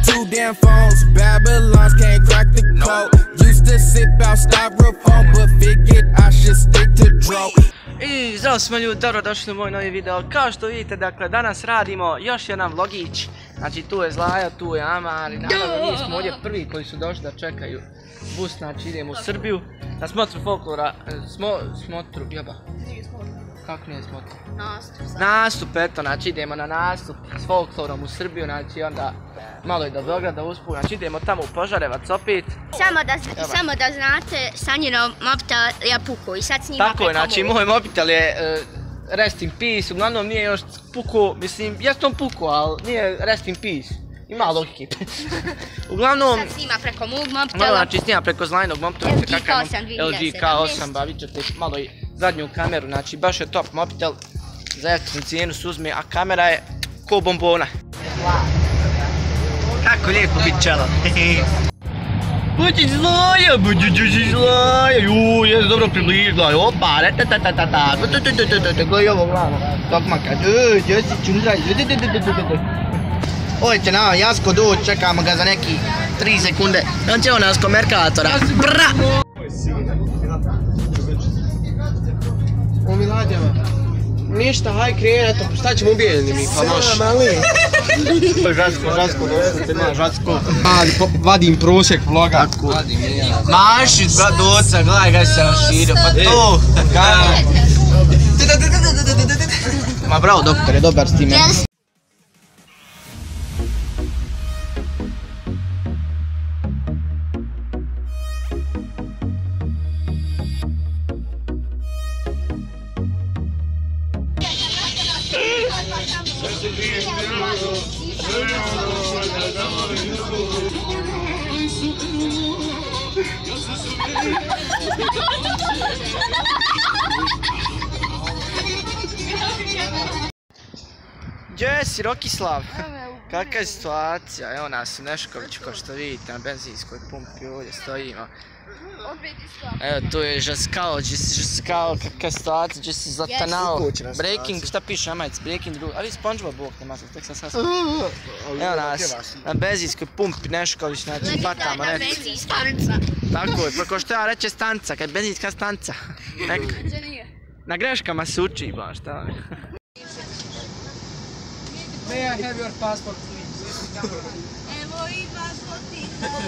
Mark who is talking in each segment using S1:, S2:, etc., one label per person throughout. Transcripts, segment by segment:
S1: 2 damn phones, Babylons can't crack the code. Used to sip out styrofoam, but figured I should stick to dro.
S2: I zdravo smo ljudi, dobrodošli u moj novi video. Kao što vidite, dakle, danas radimo još jedan vlogić. Znači tu je Zlaja, tu je Amar i naravno mi smo ovdje prvi koji su došli da čekaju bus, znači idemo u Srbiju. Na smotru folklora, smotru, jeba. Kako nije smotru? Nastup, eto, znači idemo na nastup s folklorom u Srbiju, znači onda malo i do Beograda usput, znači idemo tamo u Požarevac opet.
S3: Samo da znate, Sanjinov mobitel je pukao i sad snima preko
S2: Tako je, znači moj mobitel je rest in peace, uglavnom nije još pukao, mislim, jest on pukao, ali nije rest in peace. Ima logike. Uglavnom...
S3: Sad snima preko mog mobitela.
S2: Znači snima preko Zlajnog mobitela.
S3: LG K8 2017.
S2: LG K8, ba vidjet ćete malo i zadnju kameru, znači baš je top mobitel. Za jeftinu cijenu se uzme, a kamera je ko bombona. Kako lijepo bit čelo. Bučić Zlaja, bučić Zlaja, juuu, jes dobro približila, opa, retatatata, gledaj ovo glava, tokmaka, gdje si čundraj, ovo će nam Jasko doći, čekamo ga za neki 3 sekunde, on će nas ko Merkatora, bra!
S4: U Miladjeva. Ništa, haj krije, eto, šta ćemo ubijeni mi, pa moš. Žasko, Žasko. Vadim prosjek vloga.
S2: Mašić, doca, gledaj ga se raširio, pa to! Ma bravo doktore, dobar s time. Gdje si Rokislav? Kakva je situacija? Evo nas u Neškoviću, kao što vidite, na benzinskoj pumpi ovdje stojimo. Evo tu je Žaskao, kakva je situacija, gdje si Zlatanao. Breaking, šta piše na majici? Breaking drugo, a vi SpongeBob bog te masno, tek sam sasno. Evo nas, na benzinskoj pumpi Nešković, znači patamo nešto. Tako je, pa ko što ja reće stanca, kad je benzinska stanca. Na greškama se uči, ba šta vam je.
S4: May I have your passport, please?
S3: Evo i pasporti.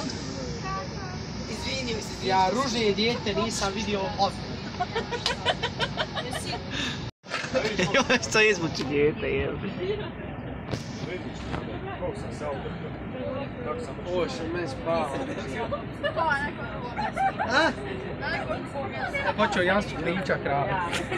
S4: Izvini, ja ružnije dijete nisam vidio ozbiljno.
S2: Ovo što izvuči dijete, jel?
S4: Ovo što meni spava. Hoću Jansu priča krave.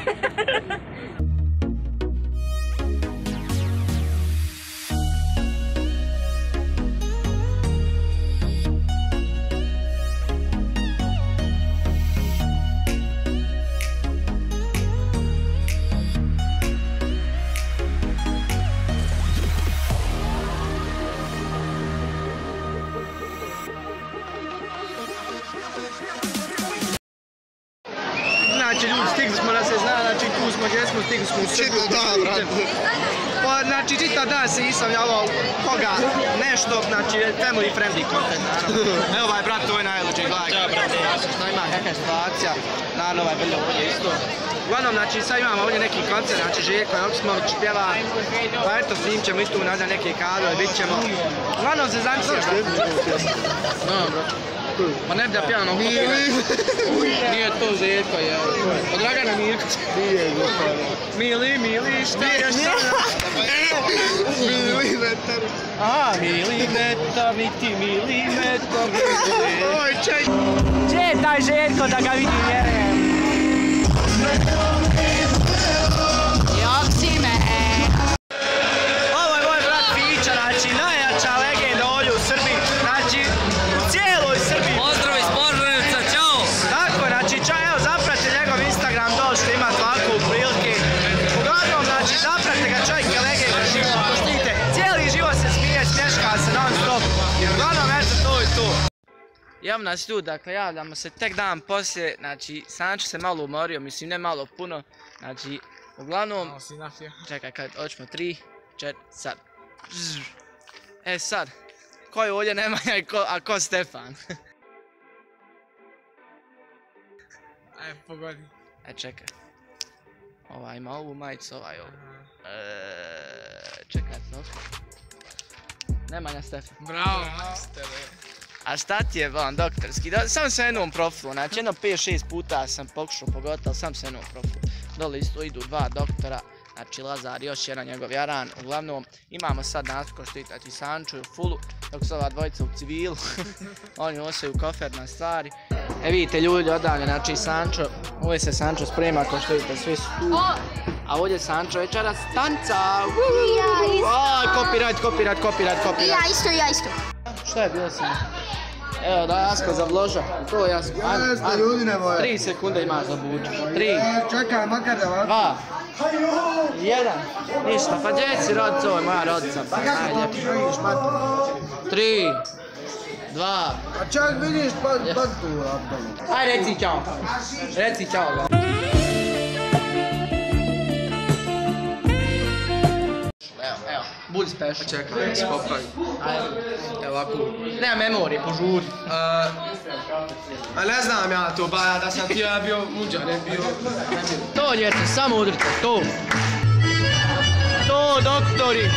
S2: Znači ljudi, stigli smo da se zna, znači tu smo gdje smo, stigli smo u Srbiju. Pa znači čitav dan se nisam javao koga nešto, znači family friendly content. Evo ovaj brat, ovo je najluđi, gledaj. Šta ima, kakva je situacija, naravno ovaj brljo ovdje isto. Uglavnom, znači sad imamo ovdje neki koncert, znači Željko Joksimović pjeva, pa eto snimit ćemo i tu nadal neke kadrove, bit ćemo. Uglavnom se zamisliš da... Dobro. Pa ne bi da pjevano nije to Željko, jel? Od Dragana Mirkovića. Mili, šta još sada?
S4: Milimetar.
S2: Aha, milimetar, niti milimetar. Oj, čaj. Gdje je taj Željko da ga vidim, vjerujem? Joksime! Ovo je moj brat Fića, znači najjača legenda ovdje u Srbiji, znači u cijeloj Srbiji.
S5: Pozdrav iz Požarevca, čao!
S2: Tako, znači čao, evo zapratite njegov Instagram dole što ima ovako u prilike. Uglavnom, znači zapratite ga, čovjek je legenda, poštite, cijeli život se smije, smješka se non stop. Uglavnom, eto, to je to. Evo nas ljudi, dakle javljamo se tek dan poslije, znači Sančo se malo umorio, mislim ne malo, puno, znači uglavnom, čekaj kad hoćemo 3, 4, sad. E sad, Ko je ovdje Nemanja, a ko Stefan?
S4: Aj, pogodi.
S2: Čekaj. Ovaj ima ovu majicu, ovaj ovu. Čekaj, Nemanja Stefan.
S4: Bravo, majstore.
S2: A šta ti je van doktorski? Sam sa jednom profilu, znači jedno 5-6 puta sam pokušao pogotovo, sam sa jednom profilu. Dole isto idu 2 doktora, znači Lazar i još jedan njegov jaran. Uglavnom imamo sad nas ko što vidite Sanču u fullu, dok su ova dvojica u civilu. Oni nosaju koferne stvari. Vidite ljudi odavlje, znači Sančo, ovdje se Sančo sprema ko što vidite, svi su tu. A ovdje Sančo večeras tanca. Copyright.
S3: Ja isto.
S2: Šta je bilo sam? Evo da Jasko zavloža, to je Jasko.
S4: Jeste, ljudi ne boje.
S2: 3 sekunde imaš za buču. 3,
S4: Čekaj, makar da vam.
S2: 2, 1, ništa, pa gdje si rodica, ovo je moja rodica.
S4: Pa kako to ti vidiš, pa?
S2: 3, 2,
S4: Pa čak vidiš, pa tu radimo.
S2: aj reci čao. Reci čao. Evo, budi special.
S4: Čekaj, skopaj.
S2: Evo ovako, nema memorije, požuri.
S4: A ne znam ja to, ba da sam ti ja bio muđa, ne bio...
S2: To djeca, samo udrite, to. To, doktori.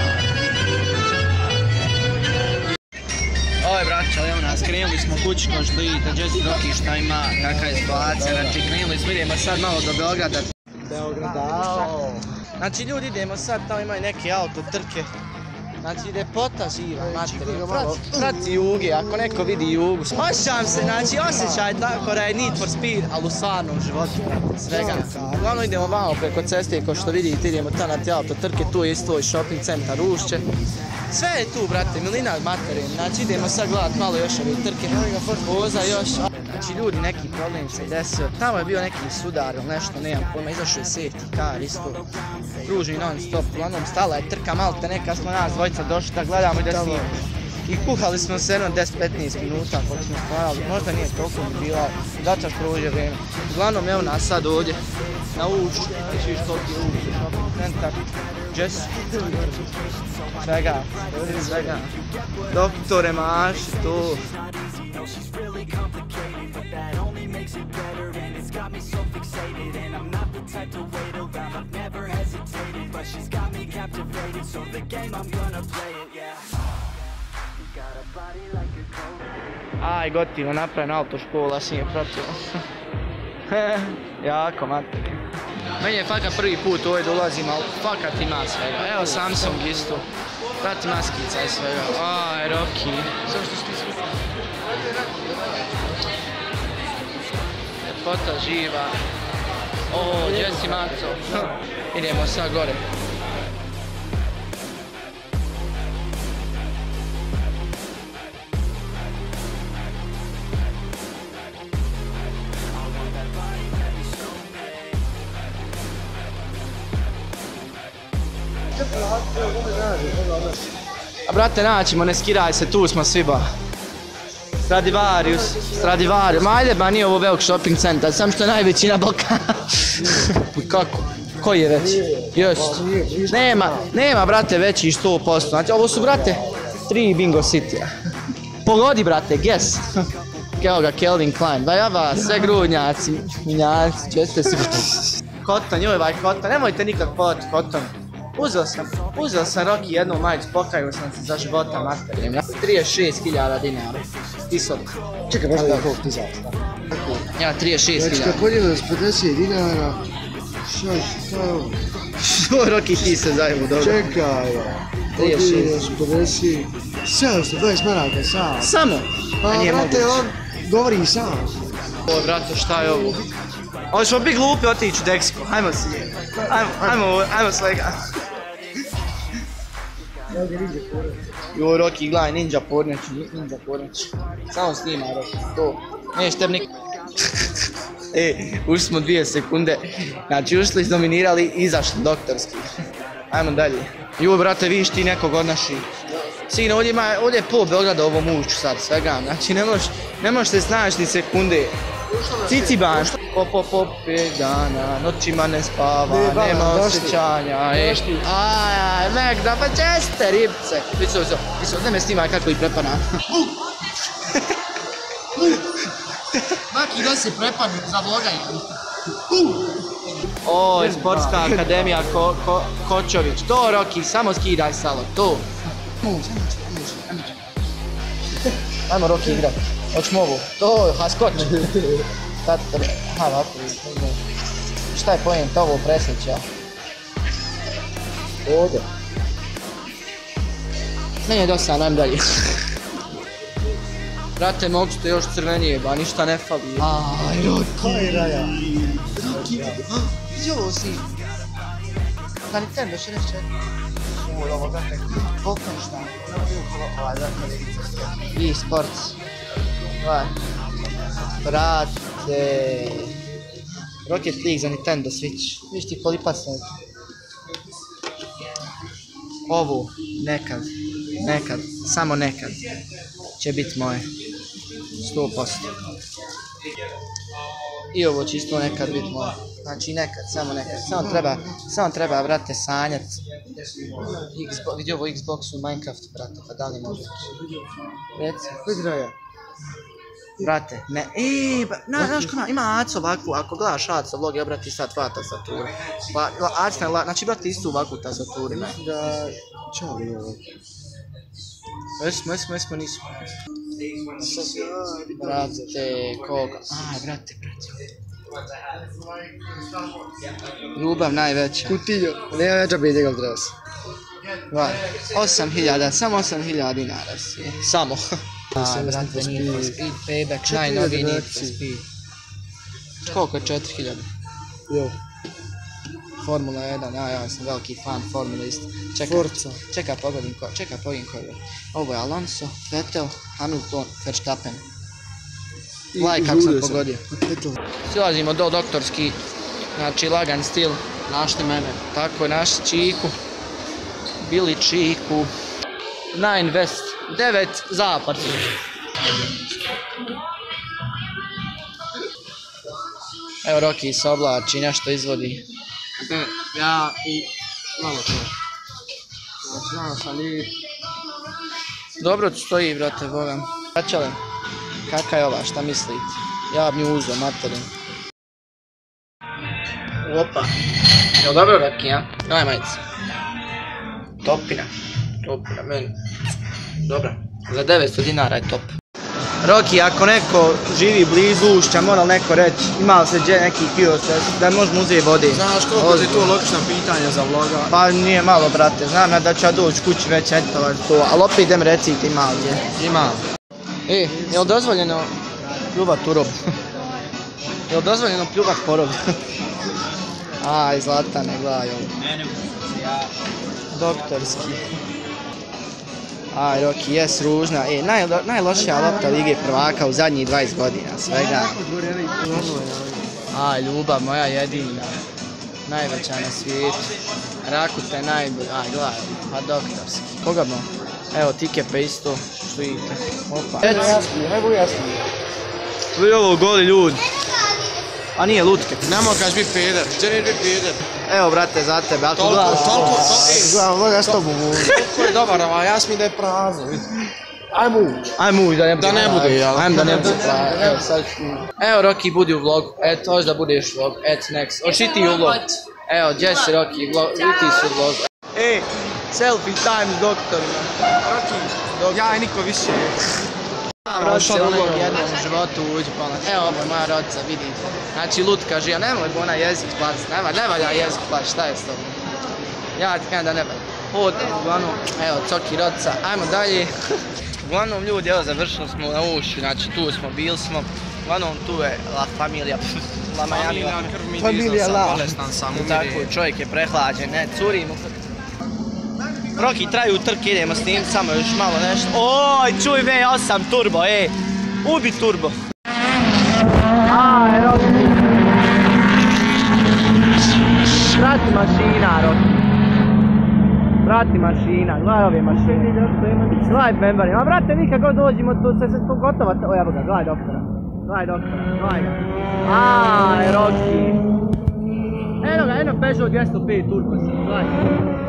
S2: Ovo je braća, evo nas, krenuli smo kući ko što vidite, Jesse Rocky šta ima, kakva je situacija, znači krenuli smo, idemo sad malo do Beograda. Znači ljudi idemo sad, tamo imaju neke auto trke. Znači ljepota živa, materija. Prati Jugi, ako neko vidi Jugu. Osjećam se, znači osjećaj tako da je Need for Speed, ali u stvarnom životu. Svega. Uglavnom idemo vamo preko ceste, kao što vidite, idemo tamo na te auto trke, tu je isto i shopping centar Ušće. Sve je tu, brate, milina materija. Znači idemo sad gledat malo još ove trke. Voza još. Znači ljudi, neki problem se desio. Tamo je bio neki sudar ili nešto, nemam pojma, izašao je safety car isto. Kruži non stop, uglavnom stala je trka malte, neka smo nas dvojica došli da gledamo i da snimamo. I kuhali smo se jedno 10-15 minuta koliko smo stvarali, možda nije toliko ni bila, da ćeš prođe vrijeme. Uglavnom evo nas sad ovdje na Ušću, znači viš koliki je Ušće, shopping centar, Jesse, svega, doktore Maši, tu. Aj, gotivo, napravljena autoškola, si je pratilo. Jako materija. Meni je fakat prvi put ovdje dolazim, ali fakat ima svega. Evo Samsung isto. Prati maskica i svega. Aj, Rocky. Ljepota živa. O, Jesse Maco. Idemo sad gore. A brate, naćemo, ne skiraj se, tu smo svi ba. Stradivarius. Ma ajde ba, nije ovo velik shopping centar, sam što je najveći na Balkanu. Kako? Koji je veći? Just. Nema brate veći 100%. Znači ovo su brate 3 Bingo City-a. Pogodi brate, guess. Evo ga Calvin Klein, ba java, sve grudnjaci, minjanci, česte si. Koton, joj vaj Koton, nemojte nikak povati Koton. Uzeo sam Rocky jednu majicu, pokajao sam se za života materijem. 36.000 dinara. Isok.
S4: Čekaj, baš da koliko ti zašto?
S2: Ja, 36.000.
S4: Znači kad podijelio s 50 dinara, šta je ovo?
S2: Što Rocky ti se zajmu dobro?
S4: Čekaj, podijelio s 50, 720 maraka sam.
S2: Samo?
S4: Pa brate, on govori sam.
S2: O brate, šta je ovo? Ovo ćemo biti glupi otići u Deksiko, hajmo si je. Hajmo slega. Jo, Rocky, gledaj, ninja porneći. Samo snima Rocky, to. Neš tebi nik... ušli smo 2 sekunde. Znači, ušli, dominirali, izašli doktorski. Hajmo dalje. Jo, brate, vidiš ti nekog od naših. Sine, ovdje je pol Beograda ovom Ušću sad, svega. Znači, ne možeš se snaći ni sekunde. Ciciban. Dana, noćima ne spava, nema osjećanja. Ajaj, Megda, pa česte ribce. Viso, ne me snimaj kako ih prepana.
S6: Maki da se prepani za vloganje.
S2: Oj, Sportska akademija Kočović. To, Roki, samo skidaj salo, to. Ajmo, Roki, igrat. Hoćemo ovu. To, skoči. Aha, ovako. Šta je pojent, ovo presjeća? Ovdje. Meni je dosta, najem dalje. Brate, mogu ste još crvenije, ba ništa ne fali. Aj, Roki. Kaj raja? Roki, vidi ovo si. Na Nintendo 64. Ovo, brate, Wolfenstein. I sports. Brate. Rocket League za Nintendo Switch. Viš ti polipac neki. Ovo, nekad, samo nekad će biti moje. 100%. I ovo će isto nekad biti moje. Znači nekad, samo nekad. Samo treba, brate, sanjat. Vidi ovo Xbox u Minecraftu, brate, pa da li može? Reci, koji igraja? Brate, ne, znaš ko ima Aco ovakvu, ako gledaš Aco vlog, ja brati sad dva tastatura. Pa, znači brate istu ovakvu tastaturu ima. Da, čao li ovo? Jesmo, nisu. Brate, koga? Aj, brate. Ljubav najveća. Kutiljo, nema veća biti njegov dres. 8.000, samo 8.000 dinara si. Samo. Brate, Need for Speed, Payback, najnoviji Need for Speed. Koliko je 4.000? Jo. Formula 1, ja sam veliki fan Formula isto. Čekaj pogledim koji je. Ovo je Alonso, Vettel, Hamilton, Verstappen. Gledaj kako sam pogodio. Silazimo do doktorski, znači lagan stil. Našli mene. Tako je, našli Čiku. Bili Čiku. 9 West, 9 Zapad. Evo Roki se oblači, nešto izvodi.
S4: Ja i malo to. Znao sam lijep.
S2: Dobro tu stoji, brate, bogam. Kačale, kaka je ova, šta mislite? Ja bi nju uzeo, materin. Opa. Jel dobro, Roki, ja? Daj majice. Topina, meni. Dobra. Za 900 dinara je top. Roki, ako neko živi blizu ušća, mora neko reći, ima li se neki kiosk da možemo uzeti vode?
S4: Znaš koliko je to logično pitanje za vloga?
S2: Pa nije malo, brate, znam ja da ću ja doći kući već etovat to, ali opet idem reciti ima li je.
S4: Ima.
S2: Je li dozvoljeno pljuvat u robu? Je li dozvoljeno pljuvat po robu? Aj, Zlatane, gledaj ovo. Doktorski. Aj, Roki, jes ružna. Najlošija lopta Lige prvaka u zadnjih 20 godina, svega. Aj, ljubav moja jedina. Najveća na svijetu. Rakute najbolj. Aj, gledaj, pa doktorski. Koga bo? Evo, Tikepe isto. Što vidite. Opa.
S4: Najbolj jasno.
S2: Vidi ovo goli ljudi. A nije lutke.
S4: Nemo kaš biti peder, gdje ne biti peder?
S2: Evo, brate, za tebe, ako
S4: gledaš...
S2: Gledam, ja s tobom mogu.
S4: Toliko je dobar, a ja smi da je prazno, vidi. Ajmo ući,
S2: da ne bude, jel? Ajmo da ne bude prazno. Evo, Roki, budi u vlogu. Eto, hoće da budeš u vlogu. Eto, next. Hoći ti u vlogu. Evo, gdje si, Roki, ti si u vlogu. Selfie time s doktorima.
S4: Roki, ja i niko više.
S2: Rodice, ona je jednom u životu uđi pola. Evo ovo je moja rodica, vidim. Znači lutka živa, nemoj bo ona jezik splasiti, ne valja jezik splasiti, šta je s tobom? Ja ti kažem da ne valja. Uglavnom, evo Coki rodica, ajmo dalje. Uglavnom ljudi, evo završili smo na ušću, znači tu smo, bili smo. Uglavnom tu je La Familia, La Miami,
S4: Familia La.
S2: Bolestan sam, tako, čovjek je prehlađen, ne, curi mu. Roki, traju trke, idemo snimiti, samo još malo nešto. Oj, čuj V8 turbo, ubi turbo. Aj, Roki. Vrati mašina, Roki. Vrati mašina, gledaj ove mašine. Gledaj member, a vrate, mi kad god dođemo tu se gotovo, o evo ga, gledaj doktora. Gledaj doktora, gledaj ga. Aj, Rocky. Eno Peugeot 205 turbo sam, gledaj.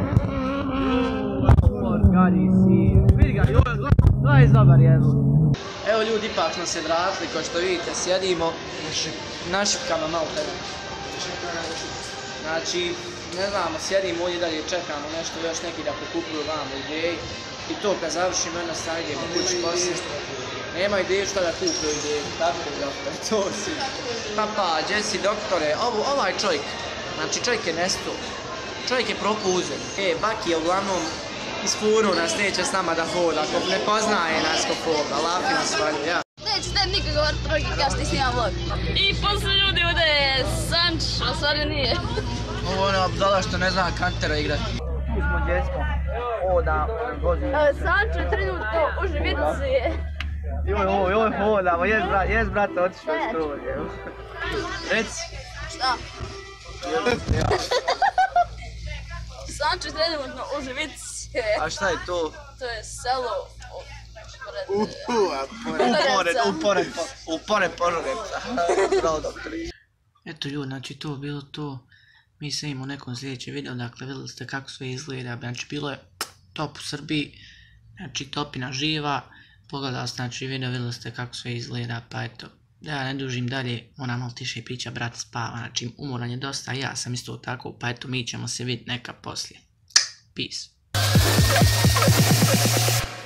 S2: Gadi si. Vidi ga, gledaj zabar jednu. Evo ljudi, ipak smo se vratili, kao što vidite, sjedimo. Našipkama malo tebe. Znači, ne znamo, sjedimo ovdje dalje, čekamo nešto, još neki da pokupuju vamo ideji. I to kad završimo jedno stanje, idemo kući poslije. Nema ideju šta da kupuju ideju, tako doktore, to si. Pa, Jesse, doktore, ovaj čovjek, znači čovjek je nestao. Čovjek je propuzen. Baki je uglavnom ispuru nas, neće s nama da hoda, ako ne poznaje nas ko hoda, lafi nas valju, ja.
S7: Neće tem nikog govorit drugi kao što ti snimam vlog. I poslije ljudi ovdje je Sanč, a stvari nije.
S2: Ovo je Abdala što ne zna kantera igrati. Tu smo gdje smo. Hoda, vozi.
S7: Sanč je trenutno u Živici.
S2: Joj, hodamo, jes brate, otišao iz struje. Reci.
S7: Šta? Sanč je trenutno u Živici.
S2: A šta je to?
S7: To je selo.
S2: Upored Požarevca. Bravo, doktori. Eto ljudi, znači to bilo to. Mi se imamo u nekom sljedećem videu, dakle vidjeli ste kako sve izgleda, znači bilo je top u Srbiji, znači topina živa, pogledali ste znači video, vidjeli ste kako sve izgleda, pa eto, da ja ne dužim dalje, ona malo tiše priča, brat spava, znači umoran je dosta, ja sam isto tako, pa eto mi ćemo se vidjeti neka poslije. Peace.